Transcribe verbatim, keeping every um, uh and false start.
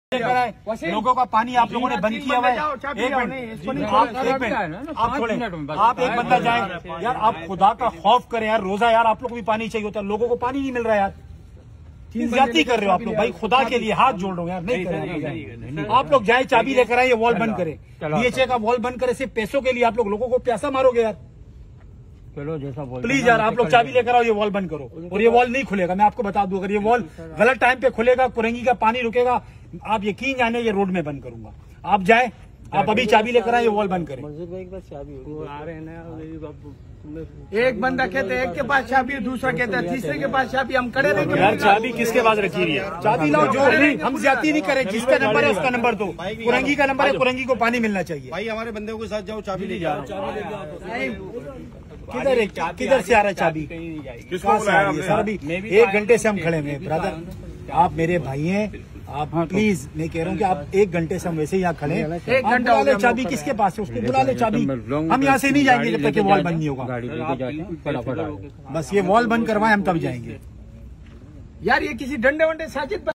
लोगों का पानी आप लोगों ने बंद किया हुआ है। एक मिनट आप एक मिनट आप छोड़े आप एक बंदा जाए यार, आप खुदा का खौफ करें यार, रोजा यार आप लोग को भी पानी चाहिए होता है, लोगों को पानी नहीं मिल रहा है यार, ज्यादती कर रहे हो आप लोग भाई, खुदा के लिए हाथ जोड़ रहा हूँ यार, नहीं करें आप लोग जाए चाबी लेकर आए, ये वॉल बंद करें, बीएचए का वॉल बंद करे, सिर्फ पैसों के लिए आप लोग लोगों को प्यासा मारोगे यार। चलो जैसा बोल प्लीज यार आप लोग चाबी लेकर आओ, ये वॉल बंद करो, और ये वॉल नहीं खुलेगा, मैं आपको बता दूं, अगर ये वॉल गलत टाइम पे खुलेगा, कुरंगी का पानी रुकेगा, आप यकीन जाने ये रोड में बंद करूंगा। आप जाए, आप अभी चाबी लेकर आए, ये वॉल बंद करें। एक बंदा कहते एक के पास चाबी, दूसरा कहता है तीसरे के पास चाबी, हम खड़े रहेंगे यार। चाबी किसके पास रखी हुई है? चाबी लाओ, जो हम ज्यादती नहीं करें, जिसका नंबर है उसका नंबर दो, कुरंगी का नंबर है, कुरंगी को पानी मिलना चाहिए भाई। हमारे बंदे के साथ जाओ, चाबी ले जाओ। किधर है, किधर से आ रहा है चाबी? किसको से आ रही है सर? अभी एक घंटे से हम खड़े हुए हैं ब्रदर, आप मेरे भाई हैं, आप प्लीज मैं कह रहा हूँ कि आप एक घंटे से हम वैसे ही यहाँ खड़े हैं, एक घंटा हो गया, चाबी किसके पास है उसको बुला ले चाबी, हम यहाँ से नहीं जाएंगे जब तक ये वॉल बंद नहीं होगा, बस ये वॉल बंद करवाए हम तब जाएंगे यार। ये किसी डंडे वंडे साजिद